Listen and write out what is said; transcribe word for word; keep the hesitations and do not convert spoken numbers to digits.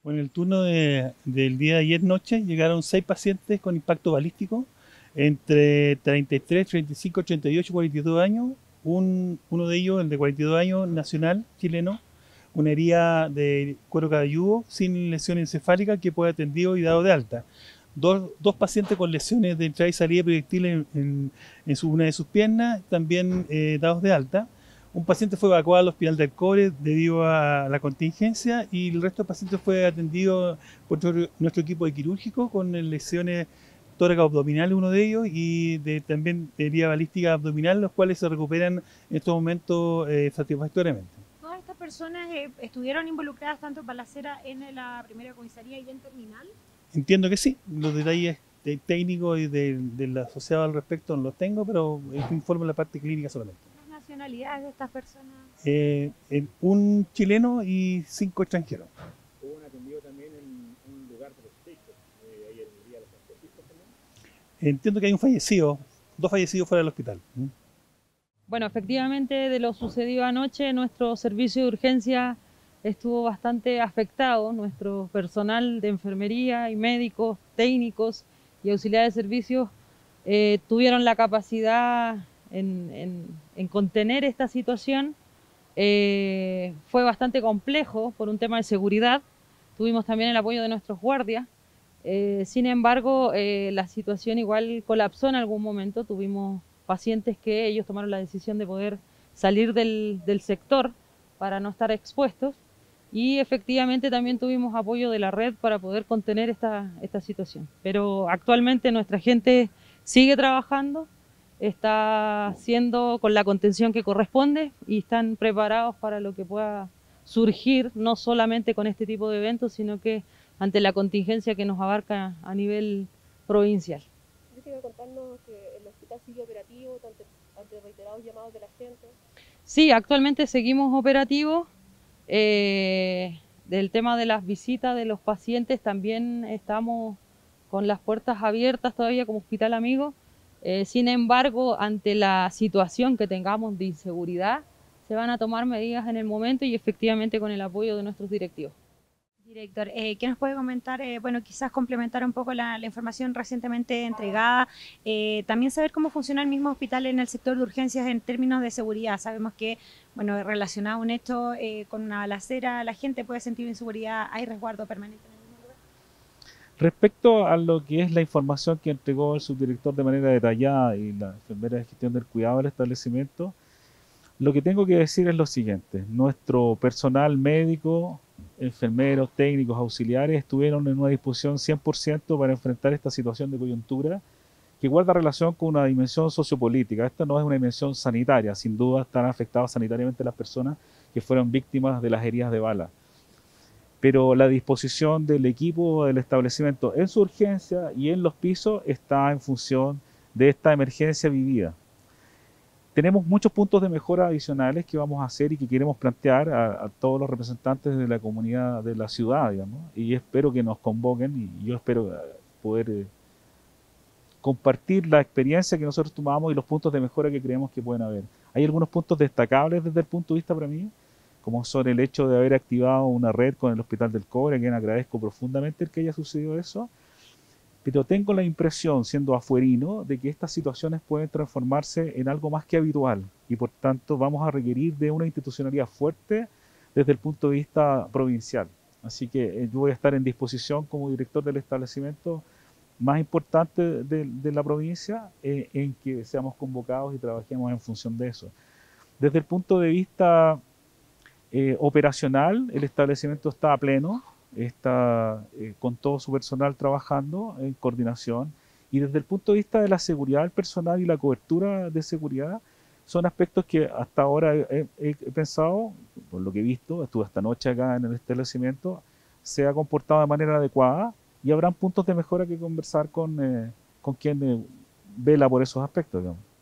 Bueno, en el turno de- del día de ayer noche llegaron seis pacientes con impacto balístico entre treinta y tres, treinta y cinco, treinta y ocho, cuarenta y dos años. Un, uno de ellos, el de cuarenta y dos años, nacional, chileno, una herida de cuero cabelludo sin lesión encefálica que fue atendido y dado de alta. Dos, dos pacientes con lesiones de entrada y salida de proyectiles en, en- en su- una de sus piernas, también eh, dados de alta. Un paciente fue evacuado al Hospital del Cobre debido a la contingencia y el resto de pacientes fue atendido por nuestro, nuestro equipo de quirúrgico con lesiones tórax abdominales, uno de ellos, y de, también herida balística abdominal, los cuales se recuperan en estos momentos eh, satisfactoriamente. Todas estas personas eh, estuvieron involucradas tanto en balacera en la primera comisaría y en terminal. Entiendo que sí, los detalles de- técnicos y de- del asociado al respecto no los tengo, pero informo la parte clínica solamente. Las nacionalidades de estas personas. Eh, en un chileno y cinco extranjeros. Hubo un atendido también en un lugar de los hechos, eh, ahí en el día de los transportistas también. Entiendo que hay un fallecido, dos fallecidos fuera del hospital. ¿Mm? Bueno, efectivamente, de lo sucedido anoche, nuestro servicio de urgencia estuvo bastante afectado. Nuestro personal de enfermería y médicos, técnicos y auxiliares de servicios eh, tuvieron la capacidad en, en- en contener esta situación. Eh, fue bastante complejo por un tema de seguridad. Tuvimos también el apoyo de nuestros guardias. Eh, sin embargo, eh, la situación igual colapsó en algún momento. Tuvimos pacientes que ellos tomaron la decisión de poder salir del, del sector para no estar expuestos y efectivamente también tuvimos apoyo de la red para poder contener esta, esta situación. Pero actualmente nuestra gente sigue trabajando, está haciendo con la contención que corresponde y están preparados para lo que pueda surgir, no solamente con este tipo de eventos, sino que ante la contingencia que nos abarca a nivel provincial. Dice que contarnos que el hospital sigue operativo ante, ante reiterados llamados de la gente. Sí, actualmente seguimos operativos. Eh, del tema de las visitas de los pacientes también estamos con las puertas abiertas todavía como hospital amigo. Eh, sin embargo, ante la situación que tengamos de inseguridad, se van a tomar medidas en el momento y efectivamente con el apoyo de nuestros directivos. Director, eh, ¿qué nos puede comentar? Eh, bueno, quizás complementar un poco la, la información recientemente entregada. Eh, también saber cómo funciona el mismo hospital en el sector de urgencias en términos de seguridad. Sabemos que, bueno, relacionado a un hecho eh, con una balacera, la gente puede sentir inseguridad, hay resguardo permanente en el mismo lugar. Respecto a lo que es la información que entregó el subdirector de manera detallada y la enfermera de gestión del cuidado del establecimiento, lo que tengo que decir es lo siguiente: nuestro personal médico, enfermeros, técnicos, auxiliares estuvieron en una disposición cien por ciento para enfrentar esta situación de coyuntura que guarda relación con una dimensión sociopolítica. Esta no es una dimensión sanitaria, sin duda están afectadas sanitariamente las personas que fueron víctimas de las heridas de bala. Pero la disposición del equipo del establecimiento en su urgencia y en los pisos está en función de esta emergencia vivida. Tenemos muchos puntos de mejora adicionales que vamos a hacer y que queremos plantear a, a todos los representantes de la comunidad de la ciudad, digamos, y espero que nos convoquen y yo espero eh, poder eh, compartir la experiencia que nosotros tomamos y los puntos de mejora que creemos que pueden haber. Hay algunos puntos destacables desde el punto de vista para mí, como son el hecho de haber activado una red con el Hospital del Cobre, a quien agradezco profundamente el que haya sucedido eso, pero tengo la impresión, siendo afuerino, de que estas situaciones pueden transformarse en algo más que habitual y por tanto vamos a requerir de una institucionalidad fuerte desde el punto de vista provincial. Así que eh, yo voy a estar en disposición como director del establecimiento más importante de, de la provincia eh, en que seamos convocados y trabajemos en función de eso. Desde el punto de vista eh, operacional, el establecimiento está a pleno, está eh, con todo su personal trabajando en coordinación y desde el punto de vista de la seguridad del personal y la cobertura de seguridad son aspectos que hasta ahora he, he, he pensado, por lo que he visto, estuve esta noche acá en el establecimiento, se ha comportado de manera adecuada y habrán puntos de mejora que conversar con, eh, con quien eh, vela por esos aspectos, digamos.